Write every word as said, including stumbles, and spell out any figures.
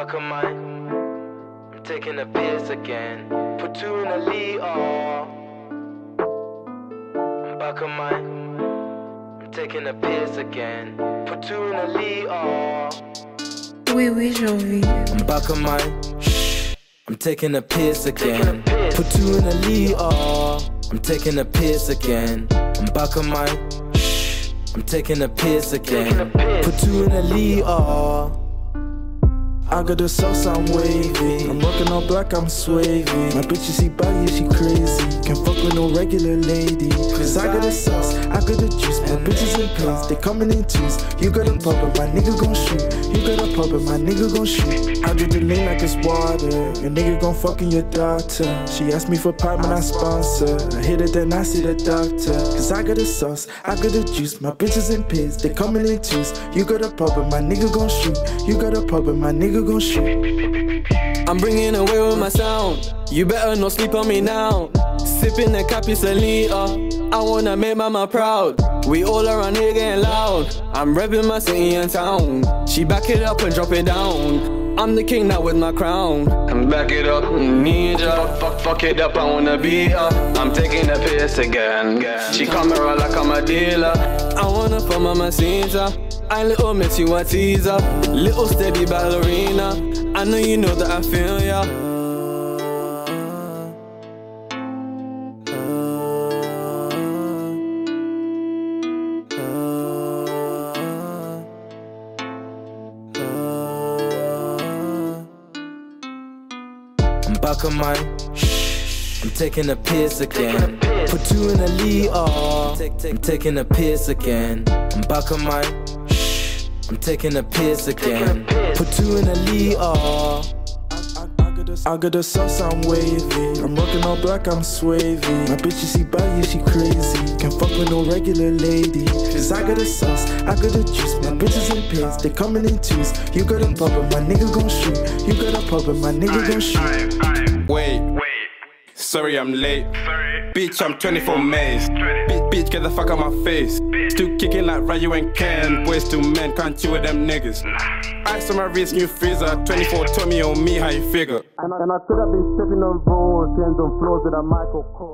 back of mine. I'm taking a piss again. Put two in a lead, oh. I'm back of mine. I'm taking a piss again. Put two in a lead, oh. Oui, oui, j'ai envie. I'm back of mine. I'm taking a piss again. Put two in a lead, oh. I'm taking a piss again. I'm back of mine. I'm taking a piss again. Put two in a lead, oh. I got the sauce, I'm wavy. I'm rockin' all black, I'm swavy. My bitch, you see body, she crazy. Can't fuck with no regular lady. Cause I got the sauce, I got the juice. My bitches in place, they coming in twos. You got a pop, my nigga gon' shoot. You got a pop, my nigga gon' shoot. I drink the lean like it's water. Your nigga gon' fuck in your daughter. She asked me for pipe, man, I sponsor. I hit it, then I see the doctor. Cause I got the sauce, I got the juice. My bitches in place, they coming in twos. You got a pop, my nigga gon' shoot. You got a pop, my nigga gon' shoot. I'm bringing away with my sound. You better not sleep on me now. Sipping the Capitalita. I wanna make mama proud. We all around here getting loud. I'm repping my city and town. She back it up and drop it down. I'm the king now with my crown. And back it up, need ya. Fuck, fuck it up, I wanna beat her. I'm taking a piss again. She come around like I'm a dealer. I wanna fuck mama Caesar. I little miss you a teaser. Little steady ballerina. I know you know that I feel ya. I'm back on mine. I'm taking a piss again. Put two in a lead, oh. I'm taking a piss again. I'm back on mine. I'm taking a piss again. Put two in a lead, oh. I got the sauce, I'm wavy. I'm rockin' all black, I'm swavy. My bitch, you see body, she crazy. Can't fuck with no regular lady. Cause I got the sauce, I got the juice. My bitches in pills, they coming in twos. You got a pop, my nigga gon' shoot. You got a pop, my nigga gon' shoot. Wait, wait. Sorry I'm late. Sorry. Bitch, I'm twenty-four Mays. Bitch, bitch, get the fuck out my face. Still kicking like Ryu and Ken. Boys to men, can't chill with them niggas. Ice on my wrist, new freezer. twenty-four Tommy on me, how you figure? And I, and I could have been stepping on roads, hands on floors with a Michael Kors.